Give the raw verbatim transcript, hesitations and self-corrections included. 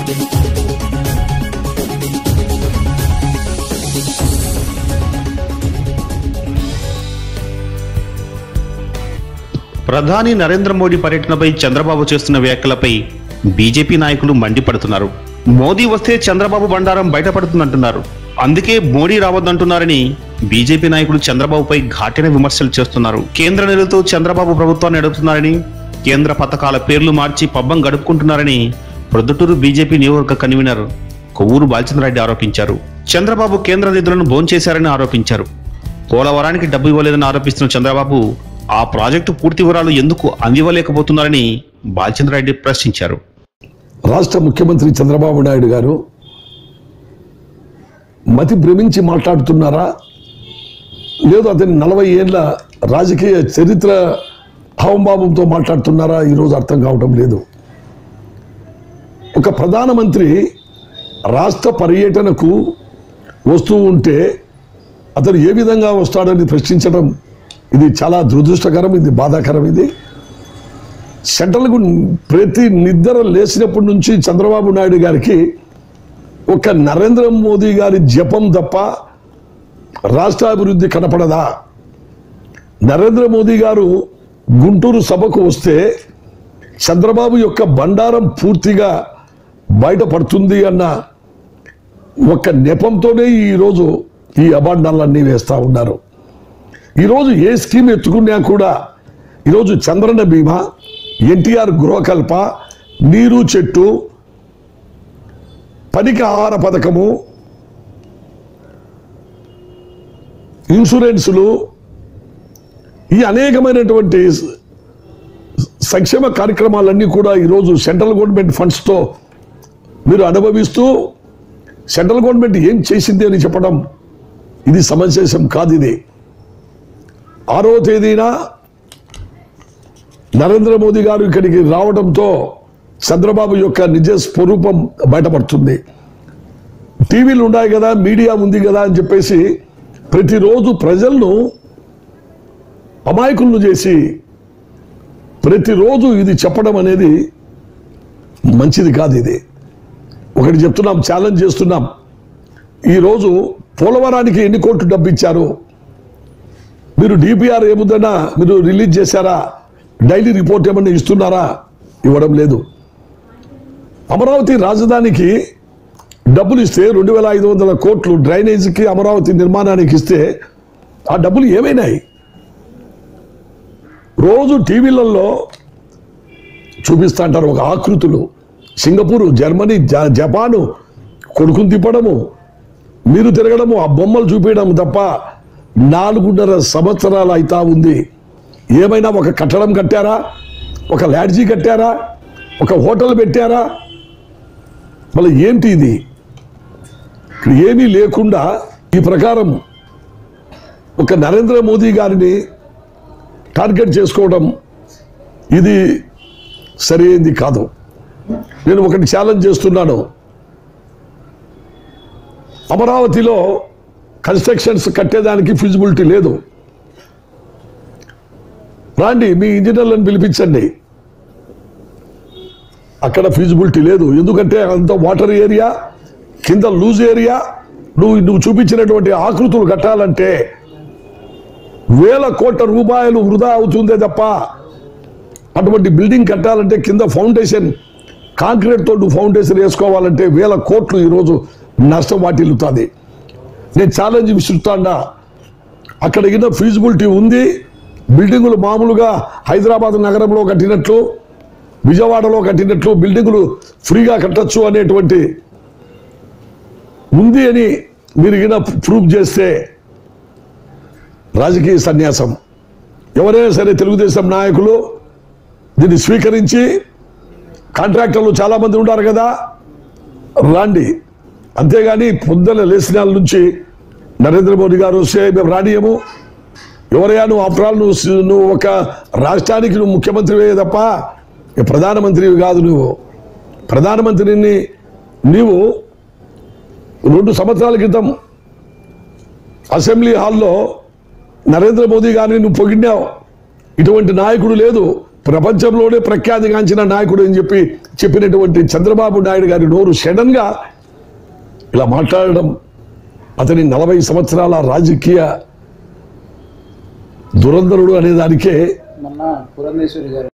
ప్రధాని నరేంద్ర మోడీ పర్యటనపై చంద్రబాబు చేస్తున్న వ్యాఖ్యలపై బీజేపీ నాయకులు మండిపడుతున్నారు. మోదీ వస్తే చంద్రబాబు బండారం బయటపడుతుందంటున్నారు. అందుకే మోడీ రావద్దంటున్నారని బీజేపీ నాయకులు చంద్రబాబుపై ఘాటైన విమర్శలు చేస్తున్నారు. కేంద్ర నిధులతో చంద్రబాబు ప్రభుత్వాన్ని నడుపుతున్నారని, కేంద్ర పథకాల పేర్లు మార్చి పబ్బం గడుపుకుంటున్నారని ప్రొద్దుటూరు బీజేపీ నియోజకవర్గ కన్వీనర్ కొవ్వూరు బాలచంద్రారెడ్డి ఆరోపించారు. చంద్రబాబు కేంద్ర నిధులను భోంచేశారని ఆరోపించారు. పోలవరానికి డబ్బు ఇవ్వలేదని ఆరోపిస్తున్న చంద్రబాబు ఆ ప్రాజెక్టు పూర్తి వివరాలు ఎందుకు అందివ్వలేకపోతున్నారని బాలచంద్రారెడ్డి ప్రశ్నించారు. రాష్ట్ర ముఖ్యమంత్రి చంద్రబాబు నాయుడు గారు మతి భ్రమించి మాట్లాడుతున్నారా, లేదు అతని నలభై ఏళ్ల రాజకీయ చరిత్ర హావంభావంతో మాట్లాడుతున్నారా ఈరోజు అర్థం కావటం లేదు. ఒక ప్రధానమంత్రి రాష్ట్ర పర్యటనకు వస్తూ ఉంటే అతను ఏ విధంగా వస్తాడని ప్రశ్నించడం ఇది చాలా దురదృష్టకరం, ఇది బాధాకరం. ఇది సెంట్రల్కు ప్రతి నిద్ర లేచినప్పటి నుంచి చంద్రబాబు నాయుడు గారికి ఒక నరేంద్ర మోదీ గారి జపం తప్ప రాష్ట్ర అభివృద్ధి కనపడదా? నరేంద్ర మోదీ గారు గుంటూరు సభకు వస్తే చంద్రబాబు యొక్క బండారం పూర్తిగా బయటపడుతుంది అన్న ఒక నెపంతోనే ఈరోజు ఈ అబాండాలన్నీ వేస్తూ ఉన్నారు. ఈరోజు ఏ స్కీమ్ ఎత్తుకున్నా కూడా ఈరోజు చంద్రన్న బీమా, ఎన్టీఆర్ గృహకల్ప, నీరు చెట్టు, పనికి ఆహార పథకము, ఇన్సూరెన్సులు, ఈ అనేకమైనటువంటి సంక్షేమ కార్యక్రమాలన్నీ కూడా ఈరోజు సెంట్రల్ గవర్నమెంట్ ఫండ్స్తో మీరు అనుభవిస్తూ సెంట్రల్ గవర్నమెంట్ ఏం చేసింది అని చెప్పడం ఇది సమంజసం కాదు. ఇది ఆరో తేదీన నరేంద్ర మోదీ గారు ఇక్కడికి రావడంతో చంద్రబాబు యొక్క నిజ స్వరూపం బయటపడుతుంది. టీవీలు ఉన్నాయి కదా, మీడియా ఉంది కదా అని చెప్పేసి ప్రతిరోజు ప్రజలను అమాయకులను చేసి ప్రతిరోజు ఇది చెప్పడం అనేది మంచిది కాదు. ఇది ఒకటి చెప్తున్నాం, ఛాలెంజ్ చేస్తున్నాం. ఈరోజు పోలవరానికి ఎన్ని కోట్లు డబ్బు ఇచ్చారు? మీరు డిపిఆర్ ఏముందన్నా మీరు రిలీజ్ చేశారా? డైలీ రిపోర్ట్ ఏమన్నా ఇస్తున్నారా? ఇవ్వడం లేదు. అమరావతి రాజధానికి డబ్బులు ఇస్తే రెండు వేల ఐదు వందల కోట్లు డ్రైనేజీకి అమరావతి నిర్మాణానికి ఇస్తే ఆ డబ్బులు ఏమైనాయి? రోజు టీవీలలో చూపిస్తా అంటారు ఒక ఆకృతులు, సింగపూరు, జర్మనీ, జపాను కొడుకుని తిప్పడము, మీరు తిరగడము, ఆ బొమ్మలు చూపించడం తప్ప నాలుగున్నర సంవత్సరాలు అయితా ఉంది. ఏమైనా ఒక కట్టడం కట్టారా? ఒక లాడ్జీ కట్టారా? ఒక హోటల్ పెట్టారా? మళ్ళీ ఏంటి ఇది? ఇక్కడ ఏమీ లేకుండా ఈ ప్రకారం ఒక నరేంద్ర మోదీ గారిని టార్గెట్ చేసుకోవడం ఇది సరైనది కాదు. నేను ఒకటి ఛాలెంజ్ చేస్తున్నాను. అమరావతిలో కన్స్ట్రక్షన్స్ కట్టేదానికి ఫిజిబిలిటీ లేదు. రాండి, మీ ఇంజనీర్లను పిలిపించండి. అక్కడ ఫిజిబిలిటీ లేదు. ఎందుకంటే అంత వాటర్ ఏరియా, కింద లూజ్ ఏరియా. నువ్వు నువ్వు చూపించినటువంటి ఆకృతులు కట్టాలంటే వేల కోట్ల రూపాయలు వృధా అవుతుందే తప్ప అటువంటి బిల్డింగ్ కట్టాలంటే కింద ఫౌండేషన్ కాంక్రీట్తో నువ్వు ఫౌండేషన్ వేసుకోవాలంటే వేల కోట్లు ఈరోజు నష్టం వాటిల్లుతుంది. నేను ఛాలెంజ్ విసురుతాడా, అక్కడ కింద ఫీజిబిలిటీ ఉంది. బిల్డింగులు మామూలుగా హైదరాబాద్ నగరంలో కట్టినట్లు, విజయవాడలో కట్టినట్లు బిల్డింగులు ఫ్రీగా కట్టచ్చు అనేటువంటి ఉంది అని మీరు కింద ప్రూఫ్ చేస్తే రాజకీయ సన్యాసం. ఎవరైనా సరే తెలుగుదేశం నాయకులు దీన్ని స్వీకరించి, కాంట్రాక్టర్లు చాలామంది ఉన్నారు కదా, రాండి. అంతేగాని పొద్దున లేచిన నుంచి నరేంద్ర మోదీ గారు వస్తే మేము రానియము. ఎవరైనా నువ్వు ఆఫ్టర్ ఆల్ నువ్వు నువ్వు ఒక రాష్ట్రానికి నువ్వు ముఖ్యమంత్రివే తప్ప ప్రధానమంత్రివి కాదు. నువ్వు ప్రధానమంత్రిని నీవు రెండు సంవత్సరాల క్రితం అసెంబ్లీ హాల్లో నరేంద్ర మోదీ గారిని నువ్వు పొగిడినావు. ఇటువంటి నాయకుడు లేదు. ప్రపంచంలోనే ప్రఖ్యాతిగాంచిన నాయకుడు అని చెప్పి చెప్పినటువంటి చంద్రబాబు నాయుడు గారి నోరు సడన్ గా ఇలా మాట్లాడడం, అతని నలభై సంవత్సరాల రాజకీయ దురంధరుడు అనే దానికే మొన్న పురంధేశ్వరి గారు